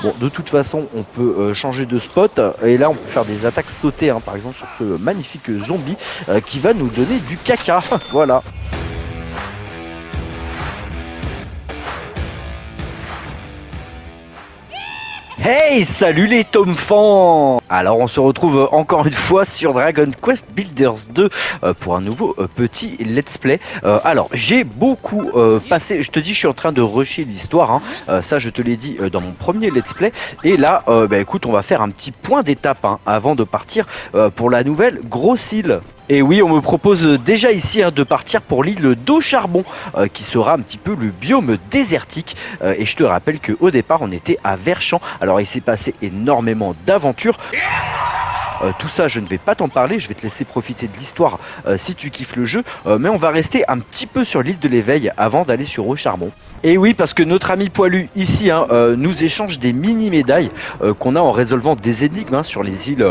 Bon, de toute façon, on peut changer de spot et là, on peut faire des attaques sautées, hein, par exemple sur ce magnifique zombie qui va nous donner du caca. Voilà. Hey, salut les Tomfans! Alors on se retrouve encore une fois sur Dragon Quest Builders 2 pour un nouveau petit let's play. Alors j'ai beaucoup passé, je te dis je suis en train de rusher l'histoire, hein. Ça je te l'ai dit dans mon premier let's play. Et là bah écoute, on va faire un petit point d'étape hein, avant de partir pour la nouvelle grosse île. Et oui, on me propose déjà ici hein, de partir pour l'île d'Au-Charbon, qui sera un petit peu le biome désertique. Et je te rappelle qu'au départ, on était à Verchamp. Alors, il s'est passé énormément d'aventures. Tout ça, je ne vais pas t'en parler, je vais te laisser profiter de l'histoire si tu kiffes le jeu. Mais on va rester un petit peu sur l'île de l'éveil avant d'aller sur Au-Charbon. Et oui, parce que notre ami Poilu ici hein, nous échange des mini-médailles qu'on a en résolvant des énigmes hein, sur les îles,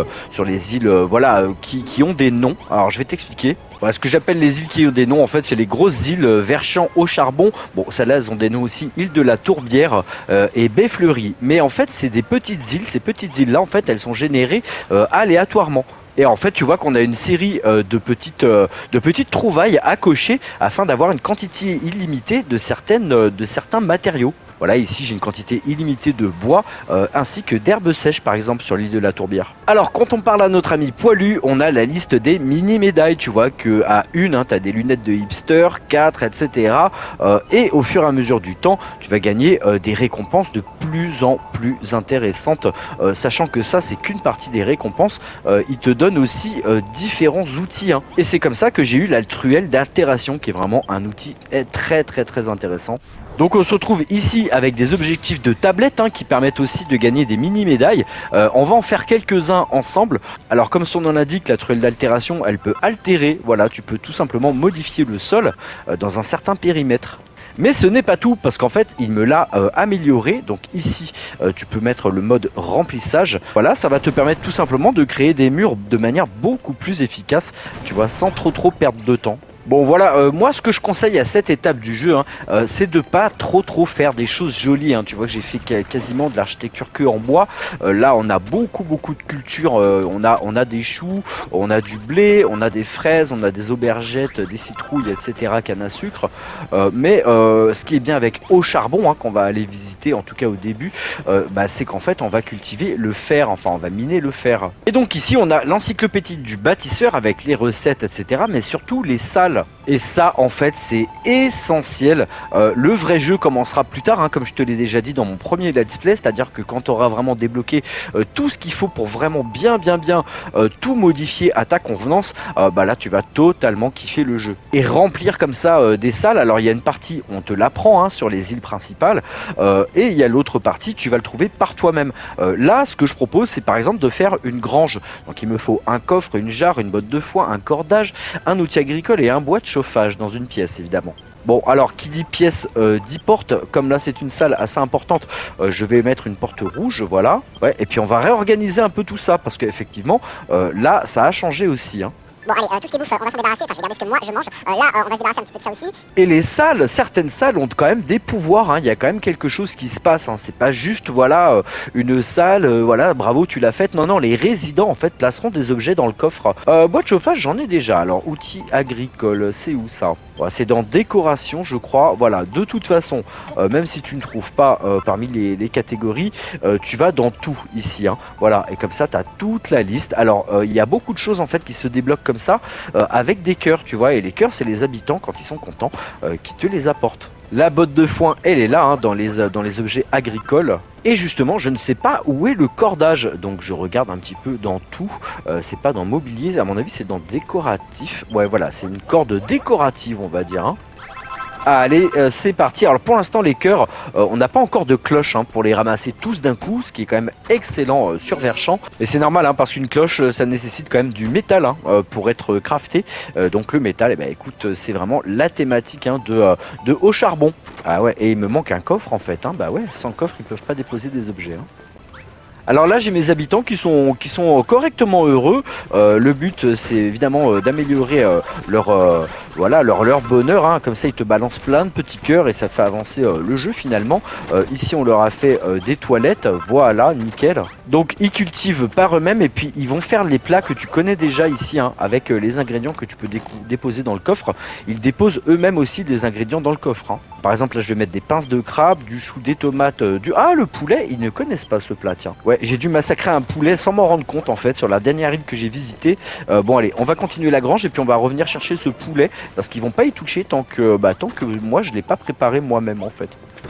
voilà, qui ont des noms. Alors je vais t'expliquer. Voilà, ce que j'appelle les îles qui ont des noms, en fait, c'est les grosses îles Verchamp, Au-Charbon. Bon, celles-là, elles ont des noms aussi, île de la Tourbière et Baie Fleurie. Mais en fait, c'est des petites îles. Ces petites îles-là, en fait, elles sont générées aléatoirement. Et en fait, tu vois qu'on a une série de petites trouvailles à cocher afin d'avoir une quantité illimitée de certains matériaux. Voilà, ici j'ai une quantité illimitée de bois ainsi que d'herbes sèches par exemple sur l'île de la Tourbière. Alors quand on parle à notre ami Poilu, on a la liste des mini-médailles. Tu vois que à une, hein, tu as des lunettes de hipster, 4, etc. Et au fur et à mesure du temps, tu vas gagner des récompenses de plus en plus intéressantes. Sachant que ça, c'est qu'une partie des récompenses. Il te donne aussi différents outils. Hein. Et c'est comme ça que j'ai eu la truelle d'altération qui est vraiment un outil très intéressant. Donc on se retrouve ici avec des objectifs de tablette hein, qui permettent aussi de gagner des mini-médailles. On va en faire quelques-uns ensemble. Alors comme son nom l'indique, la truelle d'altération, elle peut altérer. Voilà, tu peux tout simplement modifier le sol dans un certain périmètre. Mais ce n'est pas tout parce qu'en fait il me l'a amélioré. Donc ici tu peux mettre le mode remplissage. Voilà, ça va te permettre tout simplement de créer des murs de manière beaucoup plus efficace. Tu vois, sans trop perdre de temps. Bon voilà, moi ce que je conseille à cette étape du jeu, hein, c'est de pas trop faire des choses jolies. Hein. Tu vois que j'ai fait quasiment de l'architecture que en bois. Là on a beaucoup de cultures. On a des choux, on a du blé, on a des fraises, on a des aubergettes, des citrouilles, etc. Canne à sucre. Mais ce qui est bien avec Au-Charbon, hein, qu'on va aller visiter en tout cas au début, bah, c'est qu'en fait on va cultiver le fer. Enfin on va miner le fer. Et donc ici on a l'encyclopédie du bâtisseur avec les recettes, etc. Mais surtout les salles. Et ça en fait c'est essentiel. Le vrai jeu commencera plus tard hein, comme je te l'ai déjà dit dans mon premier let's play, c'est à dire que quand tu auras vraiment débloqué tout ce qu'il faut pour vraiment bien tout modifier à ta convenance, bah là tu vas totalement kiffer le jeu. Et remplir comme ça des salles, alors il y a une partie on te l'apprend hein, sur les îles principales et il y a l'autre partie tu vas le trouver par toi-même. Là ce que je propose c'est par exemple de faire une grange. Donc il me faut un coffre, une jarre, une botte de foin, un cordage, un outil agricole et un bois de chauffage dans une pièce évidemment. Bon alors qui dit pièce dit porte, comme là c'est une salle assez importante, je vais mettre une porte rouge, voilà. Ouais, et puis on va réorganiser un peu tout ça parce qu'effectivement là ça a changé aussi. Hein. Bon allez, tout ce qui est bouffe, on va s'en débarrasser, enfin je vais regarder ce que moi je mange, là on va se débarrasser un petit peu de ça aussi. Et les salles, certaines salles ont quand même des pouvoirs, hein. Il y a quand même quelque chose qui se passe, hein. C'est pas juste voilà une salle, voilà bravo tu l'as faite, non les résidents en fait placeront des objets dans le coffre. Bois de chauffage j'en ai déjà, alors outils agricoles, c'est où ça? Voilà, c'est dans décoration je crois, voilà de toute façon, même si tu ne trouves pas parmi les catégories, tu vas dans tout ici, hein. Voilà, et comme ça tu as toute la liste. Alors il y a beaucoup de choses en fait qui se débloquent comme ça avec des cœurs, tu vois, et les cœurs c'est les habitants quand ils sont contents qui te les apportent. La botte de foin elle est là hein, dans les objets agricoles. Et justement je ne sais pas où est le cordage, donc je regarde un petit peu dans tout. C'est pas dans mobilier, à mon avis c'est dans décoratif. Ouais voilà, c'est une corde décorative on va dire hein. Allez, c'est parti. Alors pour l'instant les cœurs, on n'a pas encore de cloche hein, pour les ramasser tous d'un coup, ce qui est quand même excellent sur Verchamp. Et c'est normal hein, parce qu'une cloche ça nécessite quand même du métal hein, pour être crafté. Donc le métal, eh ben, écoute, c'est vraiment la thématique hein, de Au-Charbon. Ah ouais, et il me manque un coffre en fait. Hein. Bah ouais, sans coffre ils peuvent pas déposer des objets. Hein. Alors là j'ai mes habitants qui sont correctement heureux. Le but c'est évidemment d'améliorer Voilà, leur bonheur, hein. Comme ça ils te balancent plein de petits cœurs et ça fait avancer le jeu finalement. Ici on leur a fait des toilettes, voilà, nickel. Donc ils cultivent par eux-mêmes et puis ils vont faire les plats que tu connais déjà ici, hein, avec les ingrédients que tu peux déposer dans le coffre. Ils déposent eux-mêmes aussi des ingrédients dans le coffre, hein. Par exemple là je vais mettre des pinces de crabe, du chou, des tomates, Ah, le poulet, ils ne connaissent pas ce plat, tiens. Ouais, j'ai dû massacrer un poulet sans m'en rendre compte en fait sur la dernière île que j'ai visitée. Bon allez, on va continuer la grange et puis on va revenir chercher ce poulet parce qu'ils vont pas y toucher tant que moi je l'ai pas préparé moi-même en fait.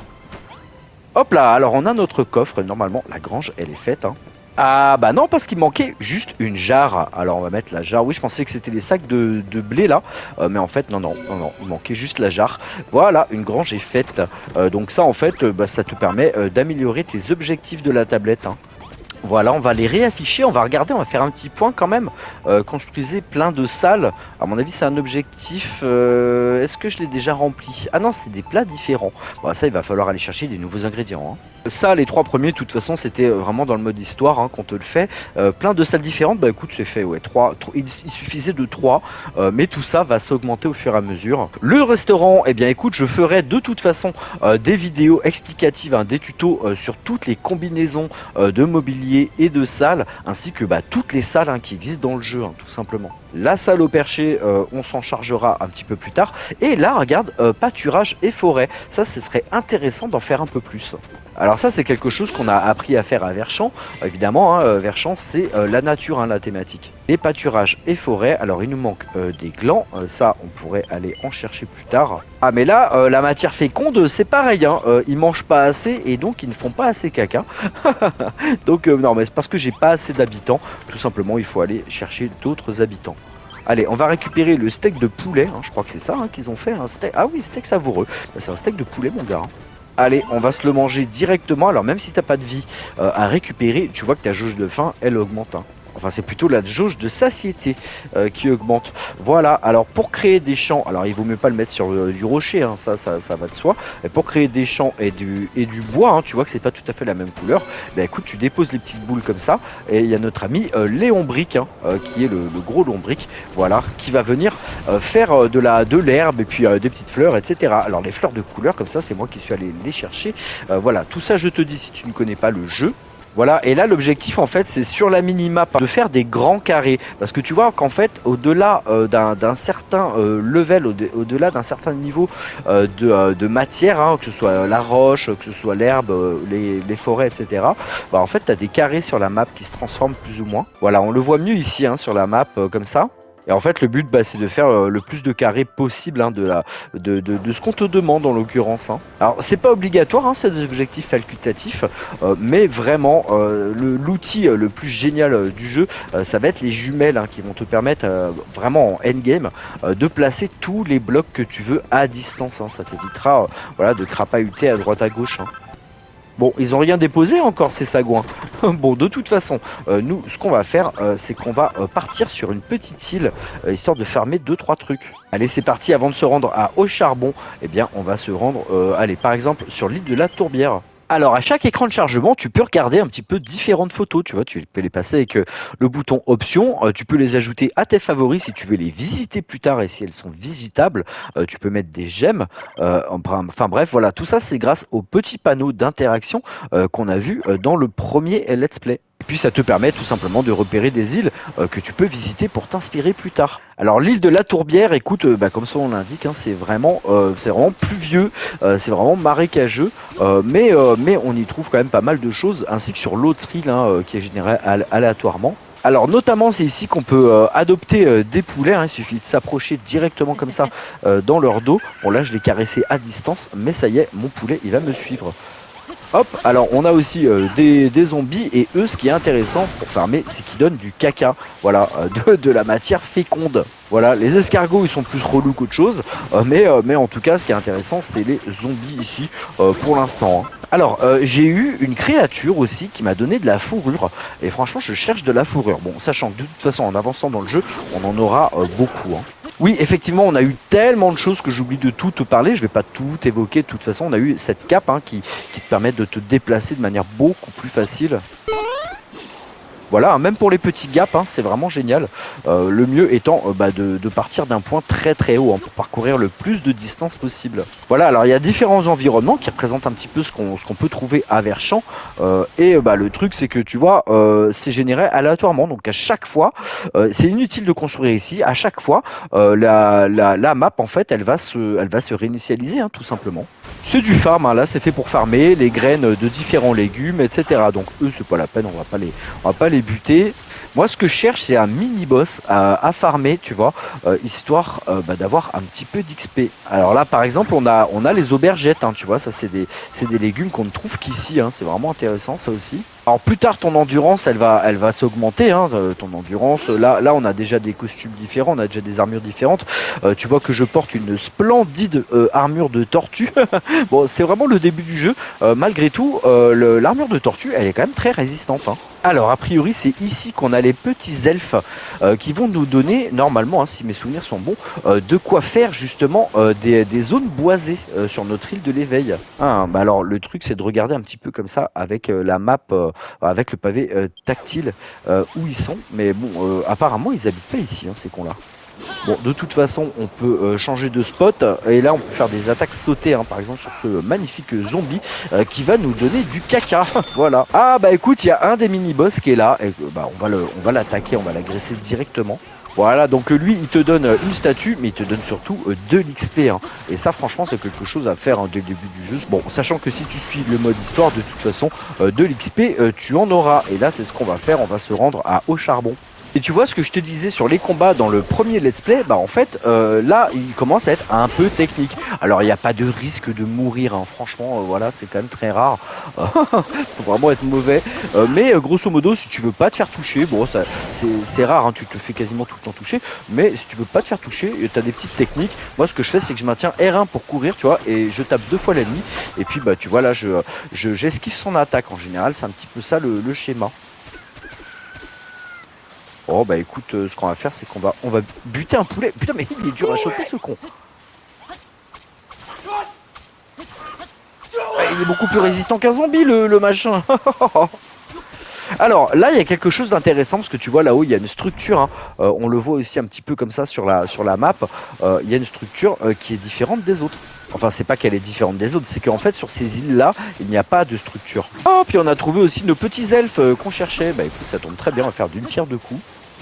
Hop là, alors on a notre coffre, normalement la grange elle est faite, hein. Ah bah non, parce qu'il manquait juste une jarre. Alors on va mettre la jarre. Oui, je pensais que c'était les sacs de blé là, mais en fait non, il manquait juste la jarre. Voilà, une grange est faite. Donc ça en fait, ça te permet d'améliorer tes objectifs de la tablette, hein. Voilà, on va les réafficher, on va regarder, on va faire un petit point quand même. Construisez plein de salles. À mon avis, c'est un objectif. Est-ce que je l'ai déjà rempli? Ah non, c'est des plats différents. Bon, ça, il va falloir aller chercher des nouveaux ingrédients, hein. Ça, les 3 premiers, de toute façon, c'était vraiment dans le mode histoire, hein, qu'on te le fait. Plein de salles différentes, bah écoute, c'est fait, ouais. Il suffisait de 3, mais tout ça va s'augmenter au fur et à mesure. Le restaurant, eh bien écoute, je ferai de toute façon des vidéos explicatives, hein, des tutos sur toutes les combinaisons de mobilier et de salles, ainsi que toutes les salles, hein, qui existent dans le jeu, hein, tout simplement. La salle au perché, on s'en chargera un petit peu plus tard. Et là, regarde, pâturage et forêt. Ça, ce serait intéressant d'en faire un peu plus. Alors ça, c'est quelque chose qu'on a appris à faire à Verchamp. Évidemment, hein, Verchamp, c'est la nature, hein, la thématique. Les pâturages et forêts. Alors, il nous manque des glands. Ça, on pourrait aller en chercher plus tard. Ah, mais là, la matière féconde, c'est pareil, hein. Ils mangent pas assez et donc ils ne font pas assez caca. Donc, non, mais c'est parce que j'ai pas assez d'habitants. Tout simplement, il faut aller chercher d'autres habitants. Allez, on va récupérer le steak de poulet, hein. Je crois que c'est ça, hein, qu'ils ont fait, un steak. Ah oui, steak savoureux. C'est un steak de poulet, mon gars, hein. Allez, on va se le manger directement. Alors même si t'as pas de vie à récupérer, tu vois que ta jauge de faim, elle augmente, hein. Enfin, c'est plutôt la jauge de satiété qui augmente. Voilà, alors pour créer des champs, alors il vaut mieux pas le mettre sur du rocher, hein, ça va de soi. Et pour créer des champs et du bois, hein, tu vois que c'est pas tout à fait la même couleur. Bah écoute, tu déposes les petites boules comme ça. Et il y a notre ami Léon Brick, hein, qui est le gros lombric, voilà, qui va venir faire de l'herbe et puis des petites fleurs, etc. Alors les fleurs de couleur comme ça, c'est moi qui suis allé les chercher. Voilà, tout ça je te dis si tu ne connais pas le jeu. Voilà, et là l'objectif en fait c'est sur la minimap de faire des grands carrés. Parce que tu vois qu'en fait au-delà d'un certain level, au-delà d'un certain niveau de matière, hein, que ce soit la roche, que ce soit l'herbe, les forêts, etc. En fait tu as des carrés sur la map qui se transforment plus ou moins. Voilà, on le voit mieux ici, hein, sur la map comme ça. Et en fait, le but, c'est de faire le plus de carrés possible, hein, de ce qu'on te demande en l'occurrence, hein. Alors, c'est pas obligatoire, hein, c'est des objectifs facultatifs, mais vraiment, l'outil le plus génial du jeu, ça va être les jumelles, hein, qui vont te permettre, vraiment en endgame, de placer tous les blocs que tu veux à distance, hein. Ça t'évitera voilà, de crapahuter à droite à gauche, hein. Bon, ils ont rien déposé encore ces sagouins. Bon, de toute façon, nous, ce qu'on va faire, c'est qu'on va partir sur une petite île, histoire de farmer 2-3 trucs. Allez, c'est parti, avant de se rendre au charbon, eh bien, on va se rendre, allez, par exemple, sur l'île de la Tourbière. Alors à chaque écran de chargement, tu peux regarder un petit peu différentes photos, tu vois, tu peux les passer avec le bouton option, tu peux les ajouter à tes favoris si tu veux les visiter plus tard et si elles sont visitables, tu peux mettre des j'aime, enfin bref, voilà, tout ça c'est grâce au petit panneau d'interaction qu'on a vu dans le premier let's play. Et puis ça te permet tout simplement de repérer des îles que tu peux visiter pour t'inspirer plus tard. Alors l'île de la Tourbière, écoute, comme ça on l'indique, hein, c'est vraiment pluvieux, c'est vraiment marécageux, mais on y trouve quand même pas mal de choses, ainsi que sur l'autre île, hein, qui est générée aléatoirement. Alors notamment c'est ici qu'on peut adopter des poulets, hein, il suffit de s'approcher directement comme ça dans leur dos. Bon là je l'ai caressé à distance, mais ça y est, mon poulet il va me suivre. Hop, alors on a aussi des zombies et eux ce qui est intéressant pour farmer c'est qu'ils donnent du caca, voilà, de la matière féconde. Voilà, les escargots ils sont plus relous qu'autre chose, mais en tout cas ce qui est intéressant c'est les zombies ici pour l'instant, hein. Alors j'ai eu une créature aussi qui m'a donné de la fourrure et franchement je cherche de la fourrure. Bon, sachant que de toute façon en avançant dans le jeu on en aura beaucoup, hein. Oui, effectivement, on a eu tellement de choses que j'oublie de tout te parler. Je vais pas tout évoquer. De toute façon, on a eu cette cape, hein, qui te permet de te déplacer de manière beaucoup plus facile. Voilà, même pour les petits gaps, hein, c'est vraiment génial. Le mieux étant de partir d'un point très très haut, hein, pour parcourir le plus de distance possible. Voilà, alors il y a différents environnements qui représentent un petit peu ce qu'on peut trouver à Verschamp. Le truc c'est que tu vois, c'est généré aléatoirement. Donc à chaque fois, c'est inutile de construire ici. À chaque fois, la map en fait, elle va se réinitialiser, hein, tout simplement. C'est du farm, hein, là c'est fait pour farmer les graines de différents légumes, etc. Donc eux c'est pas la peine, on va pas les buter. Moi ce que je cherche c'est un mini boss à farmer, tu vois, histoire d'avoir un petit peu d'XP. Alors là par exemple on a les aubergettes, hein, tu vois, ça c'est des légumes qu'on ne trouve qu'ici, hein, c'est vraiment intéressant ça aussi. Alors plus tard ton endurance elle va s'augmenter, hein, ton endurance. Là on a déjà des costumes différents, on a déjà des armures différentes. Tu vois que je porte une splendide armure de tortue. Bon c'est vraiment le début du jeu. Malgré tout l'armure de tortue elle est quand même très résistante, hein. Alors a priori c'est ici qu'on a les petits elfes qui vont nous donner normalement, hein, si mes souvenirs sont bons, de quoi faire justement des zones boisées sur notre île de l'éveil. Ah, bah alors le truc c'est de regarder un petit peu comme ça avec la map, avec le pavé tactile où ils sont. Mais bon apparemment ils habitent pas ici, hein, ces cons là. Bon, de toute façon, on peut changer de spot et là on peut faire des attaques sautées, hein, par exemple sur ce magnifique zombie qui va nous donner du caca. Voilà. Ah bah écoute, il y a un des mini-boss qui est là et on va l'attaquer, on va l'agresser directement. Voilà, donc lui il te donne une statue, mais il te donne surtout de l'XP, hein. Et ça franchement c'est quelque chose à faire, hein, dès le début du jeu. Bon, sachant que si tu suis le mode histoire, de toute façon de l'XP tu en auras. Et là c'est ce qu'on va faire, on va se rendre au charbon. Et tu vois ce que je te disais sur les combats dans le premier let's play, bah en fait là il commence à être un peu technique. Alors il n'y a pas de risque de mourir, hein. Franchement voilà, c'est quand même très rare. Faut vraiment être mauvais. Mais grosso modo si tu veux pas te faire toucher, bon ça c'est rare, hein, tu te fais quasiment tout le temps toucher. Mais si tu veux pas te faire toucher, tu as des petites techniques. Moi ce que je fais c'est que je maintiens R1 pour courir, tu vois, et je tape 2 fois l'ennemi. Et puis bah tu vois là j'esquive son attaque en général, c'est un petit peu ça le schéma. Oh bah écoute, ce qu'on va faire c'est qu'on va buter un poulet. Putain mais il est dur à choper ce con. Ah, il est beaucoup plus résistant qu'un zombie le machin. Alors là il y a quelque chose d'intéressant parce que tu vois là-haut il y a une structure, hein. On le voit aussi un petit peu comme ça sur la map. Il y a une structure qui est différente des autres. Enfin c'est pas qu'elle est différente des autres, c'est qu'en fait sur ces îles là il n'y a pas de structure. Oh puis on a trouvé aussi nos petits elfes qu'on cherchait. Bah écoute ça tombe très bien, on va faire d'une pierre deux coups.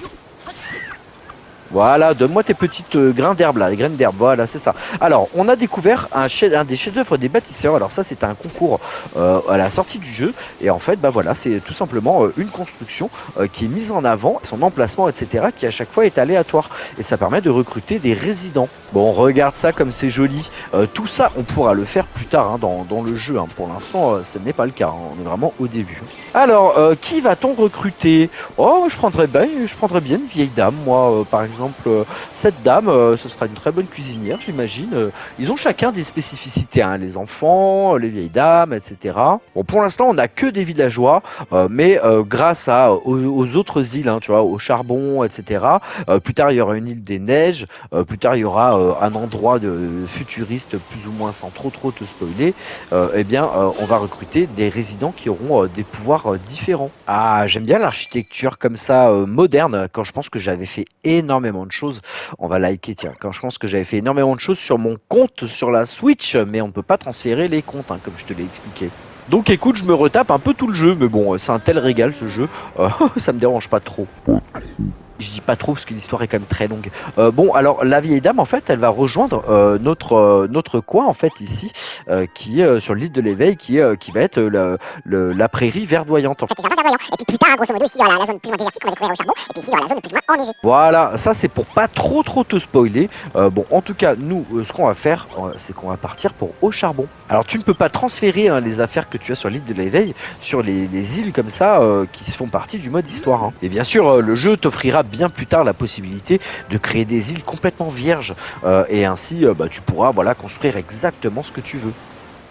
Voilà, donne-moi tes petites grains d'herbe là, les graines d'herbe, voilà, c'est ça. Alors, on a découvert un des chefs-d'œuvre des bâtisseurs. Alors ça, c'est un concours à la sortie du jeu. Et en fait, bah voilà, c'est tout simplement une construction qui est mise en avant, son emplacement, etc., qui à chaque fois est aléatoire. Et ça permet de recruter des résidents. Bon, regarde ça comme c'est joli. Tout ça, on pourra le faire plus tard, hein, dans le jeu, hein. Pour l'instant, ce n'est pas le cas, hein. On est vraiment au début. Alors, qui va-t-on recruter? Oh, je prendrais bien une vieille dame, moi, par exemple. Cette dame, ce sera une très bonne cuisinière, j'imagine. Ils ont chacun des spécificités, hein, les enfants, les vieilles dames, etc. Bon, pour l'instant, on n'a que des villageois, mais grâce aux autres îles, hein, tu vois, au charbon, etc. Plus tard, il y aura une île des neiges. Plus tard, il y aura un endroit futuriste, plus ou moins sans trop te spoiler. Eh bien, on va recruter des résidents qui auront des pouvoirs différents. Ah, j'aime bien l'architecture comme ça, moderne, quand je pense que j'avais fait énormément de choses. On va liker, tiens, quand je pense que j'avais fait énormément de choses sur mon compte sur la Switch, mais on ne peut pas transférer les comptes, hein, comme je te l'ai expliqué. Donc écoute, je me retape un peu tout le jeu, mais bon, c'est un tel régal ce jeu, ça me dérange pas trop. Je dis pas trop parce que l'histoire est quand même très longue. Bon, alors la vieille dame en fait, elle va rejoindre notre coin en fait ici, qui est sur l'île de l'éveil, qui va être la prairie verdoyante. En fait. Et puis plus tard, grosso modo, ici il y aura la zone plus ou moins désertique qu'on va découvrir au charbon, et puis ici il y aura la zone plus ou moins enneigée. Voilà, ça c'est pour pas trop te spoiler. Bon, en tout cas, nous, ce qu'on va faire, c'est qu'on va partir pour au charbon. Alors tu ne peux pas transférer, hein, les affaires que tu as sur l'île de l'éveil sur les îles comme ça qui font partie du mode histoire, hein. Et bien sûr, le jeu t'offrira bien plus tard la possibilité de créer des îles complètement vierges et ainsi tu pourras voilà construire exactement ce que tu veux.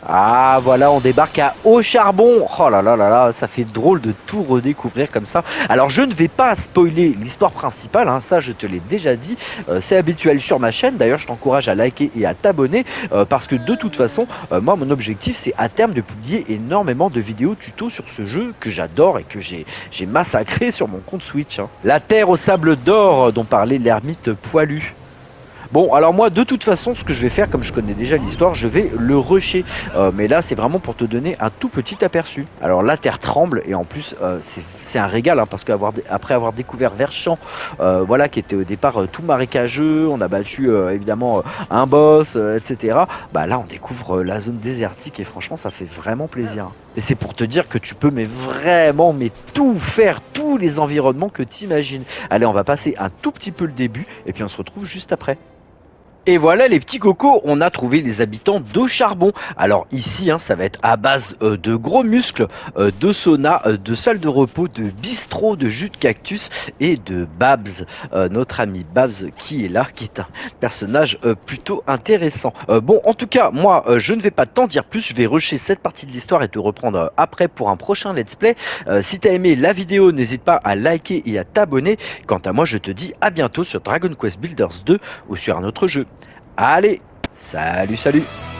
Ah voilà, on débarque à Au Charbon. Oh là là là là, ça fait drôle de tout redécouvrir comme ça. Alors je ne vais pas spoiler l'histoire principale, hein, ça je te l'ai déjà dit, c'est habituel sur ma chaîne. D'ailleurs je t'encourage à liker et à t'abonner parce que de toute façon, moi mon objectif c'est à terme de publier énormément de vidéos tuto sur ce jeu que j'adore et que j'ai massacré sur mon compte Switch. Hein. La terre au sable d'or dont parlait l'ermite poilu. Bon, alors moi, de toute façon, ce que je vais faire, comme je connais déjà l'histoire, je vais le rusher. Mais là, c'est vraiment pour te donner un tout petit aperçu. Alors, la terre tremble, et en plus, c'est un régal, hein, parce qu'après avoir découvert Verchamp, voilà, qui était au départ tout marécageux, on a battu évidemment un boss, etc. Bah là, on découvre la zone désertique, et franchement, ça fait vraiment plaisir. Et c'est pour te dire que tu peux vraiment tout faire, tous les environnements que tu imagines. Allez, on va passer un tout petit peu le début, et puis on se retrouve juste après. Et voilà les petits cocos, on a trouvé les habitants d'Au Charbon. Alors ici, hein, ça va être à base de gros muscles, de sauna, de salle de repos, de bistrot, de jus de cactus et de Babs, notre ami Babs qui est là, qui est un personnage plutôt intéressant. Bon, en tout cas, moi, je ne vais pas t'en dire plus, je vais rusher cette partie de l'histoire et te reprendre après pour un prochain let's play. Si t'as aimé la vidéo, n'hésite pas à liker et à t'abonner. Quant à moi, je te dis à bientôt sur Dragon Quest Builders 2 ou sur un autre jeu. Allez, salut salut.